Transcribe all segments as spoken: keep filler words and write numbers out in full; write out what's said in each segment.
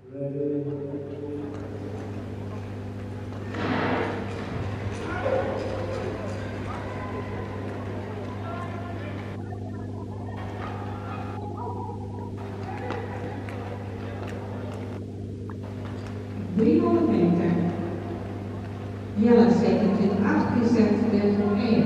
driehonderd meter. Jelle zevenentwintig acht gezet dertig één.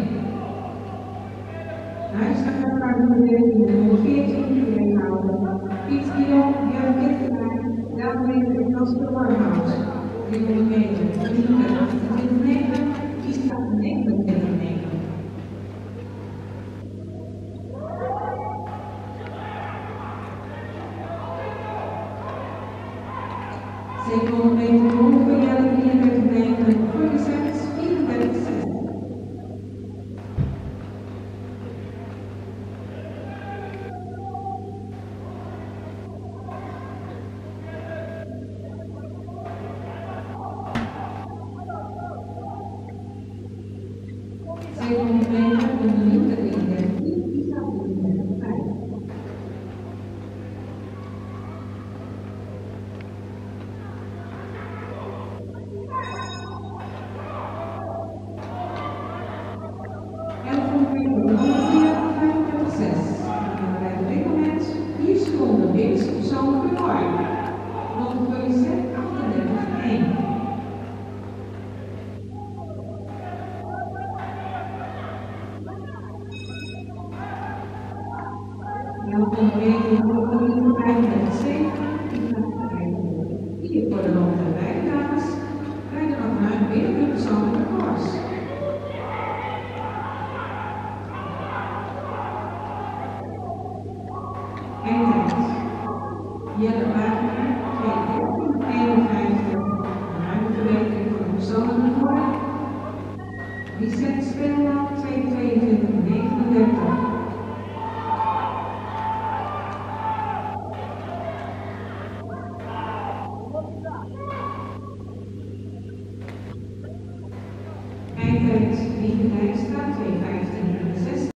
Hij staat naar de honderdveertien kilometer. Piet Dion, Jan Kittenijn, Jan Winter en Kasper Warmhout. driehonderd meter. Minuten achtentwintig negen. Die staat negenentwintig negen. zevenhonderd meter rond voor Jelle drieëndertig negen. Voor de zes vierendertig zes. zevenhonderd meter een minuut drieëndertig, die staat drieëndertig vijf. elfhonderd meter rondom vijfendertig zes. En bij de reglement vier seconden winst persoonlijk record. Rond voor je set achtendertig één. elfhonderd meter rondom vijfendertig zeven. Hier voor de rond en beide dames rijden nog naar weer de persoonlijke records. Eindtijd. Jelle Wagner, twee dertien eenenvijftig. Een ruime verbetering van de persoonlijke record. Vicente Speelman, twee tweeëntwintig negenendertig. Eindtijd, Wieke Dijkstra, twee vijftig.